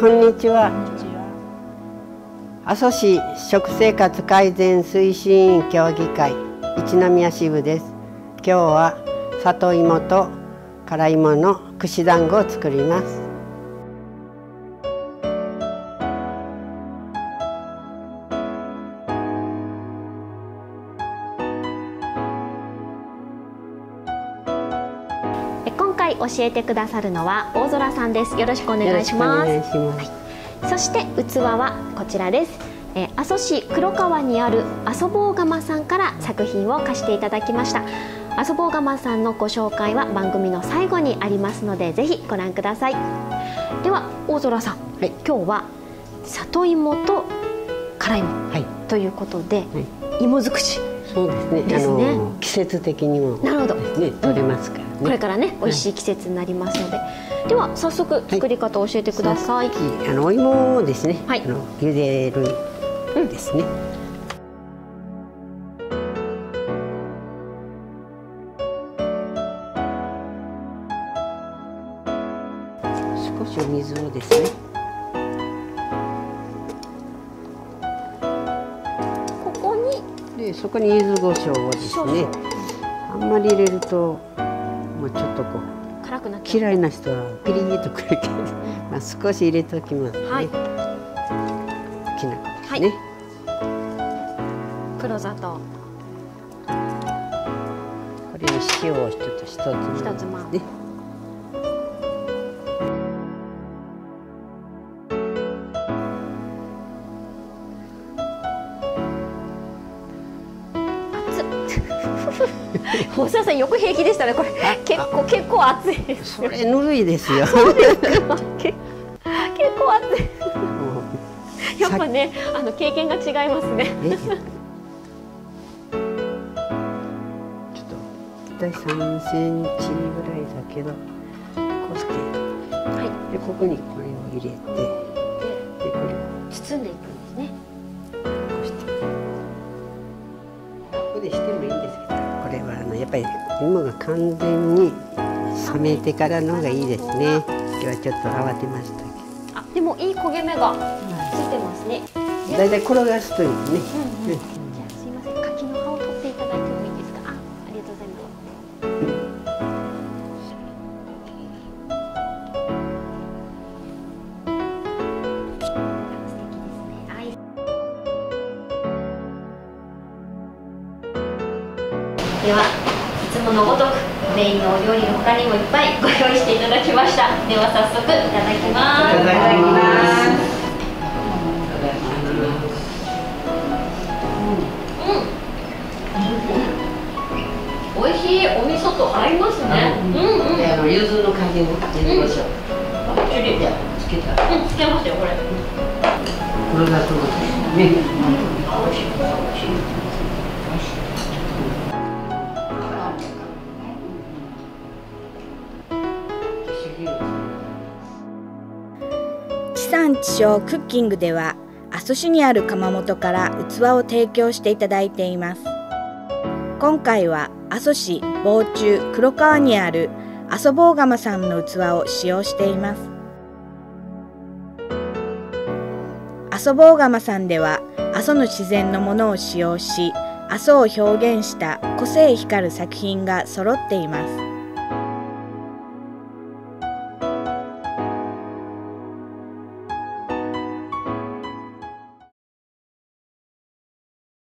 こんにちは。阿蘇市食生活改善推進委員協議会一宮支部です。今日は里芋と辛芋の串団子を作ります。 今回教えてくださるのは大空さんです。よろしくお願いします。そして器はこちらです。阿蘇市黒川にある阿蘇坊窯さんから作品を貸していただきました。阿蘇坊窯さんのご紹介は番組の最後にありますので、ぜひご覧ください。では大空さん、今日は里芋と辛芋ということで、芋尽くし。 そうですね。季節的にもですね、取れますからね。 これからね、美味しい季節になりますので、では早速作り方を教えてください。 お芋をですね、茹でるですね。少しお水をですね。そこに柚子胡椒をですね、あんまり入れるともうちょっとこう辛くなっちゃう。 嫌いな人はピリッとくるけど、少し入れておきますね。きな粉ですね。 黒砂糖。 これに塩を一つまみね。 大沢さんよく平気でしたね。これ結構熱いです。 それぬるいですよ。 そうですか。結構熱い。やっぱね、経験が違いますね。 ちょっと大体3センチぐらいだけど、こうして、でここにこれを入れて、でこれを包んでいくんですね。 こうして、ここでしてもいいんですけど、これはやっぱり芋が完全に冷めてからの方がいいですね。今日はちょっと慌てましたけど。 でもいい焦げ目がついてますね。 だいたい転がすといいね。 じゃあすいません、柿の葉を取っていただいてもいいですか。ありがとうございます。ではいつものごとくメインのお料理の他にもいっぱいご用意していただきました。では早速いただきます。 いただきます。 美味しい。お味噌と合いますね。 柚子の果汁を入れましょう。つけた。 つけますよこれ。 黒砂糖ですね。美味しい。 地産地消クッキングでは阿蘇市にある窯元から器を提供していただいています。今回は阿蘇市房中黒川にある阿蘇坊窯さんの器を使用しています。阿蘇坊窯さんでは阿蘇の自然のものを使用し、阿蘇を表現した個性光る作品が揃っています。